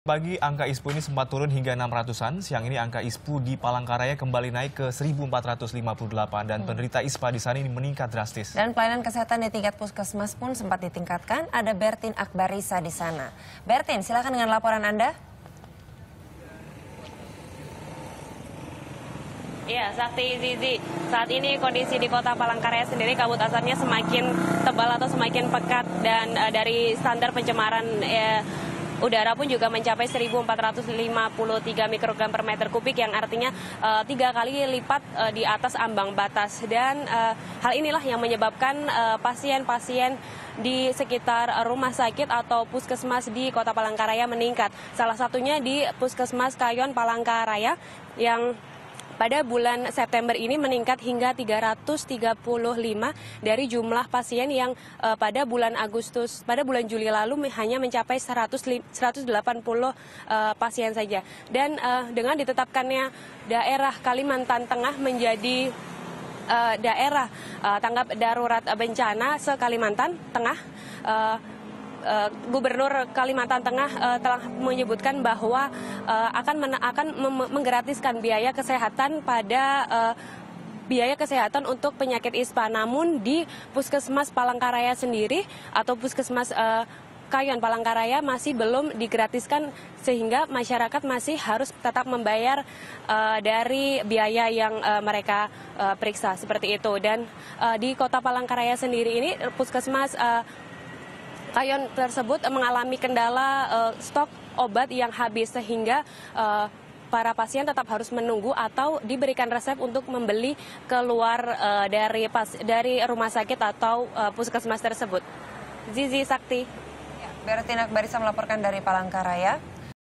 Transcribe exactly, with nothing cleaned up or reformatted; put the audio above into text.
Pagi angka I S P U ini sempat turun hingga enam ratusan. Siang ini angka I S P U di Palangkaraya kembali naik ke seribu empat ratus lima puluh delapan dan penderita I S P A di sana ini meningkat drastis. Dan pelayanan kesehatan di tingkat puskesmas pun sempat ditingkatkan. Ada Bertin Akbarisa di sana. Bertin, silakan dengan laporan Anda. Iya, Sakti, Zizi. Saat ini kondisi di kota Palangkaraya sendiri kabut asapnya semakin tebal atau semakin pekat dan uh, dari standar pencemaran uh, udara pun juga mencapai seribu empat ratus lima puluh tiga mikrogram per meter kubik yang artinya uh, tiga kali lipat uh, di atas ambang batas. Dan uh, hal inilah yang menyebabkan pasien-pasien uh, di sekitar rumah sakit atau puskesmas di kota Palangkaraya meningkat. Salah satunya di Puskesmas Kayon Palangkaraya yang pada bulan September ini meningkat hingga tiga ratus tiga puluh lima dari jumlah pasien yang uh, pada bulan Agustus, pada bulan Juli lalu hanya mencapai seratus, seratus delapan puluh uh, pasien saja. Dan uh, dengan ditetapkannya daerah Kalimantan Tengah menjadi uh, daerah uh, tanggap darurat bencana se-Kalimantan Tengah, uh, Uh, Gubernur Kalimantan Tengah uh, telah menyebutkan bahwa uh, akan men akan menggratiskan biaya kesehatan pada uh, biaya kesehatan untuk penyakit I S P A. Namun di Puskesmas Palangkaraya sendiri atau Puskesmas uh, Kayon Palangkaraya masih belum digratiskan sehingga masyarakat masih harus tetap membayar uh, dari biaya yang uh, mereka uh, periksa seperti itu. Dan uh, di Kota Palangkaraya sendiri ini Puskesmas uh, Kayon tersebut mengalami kendala uh, stok obat yang habis sehingga uh, para pasien tetap harus menunggu atau diberikan resep untuk membeli keluar uh, dari pas, dari rumah sakit atau uh, puskesmas tersebut. Zizi, Sakti. Ya, Bertin Akbarisa melaporkan dari Palangkaraya.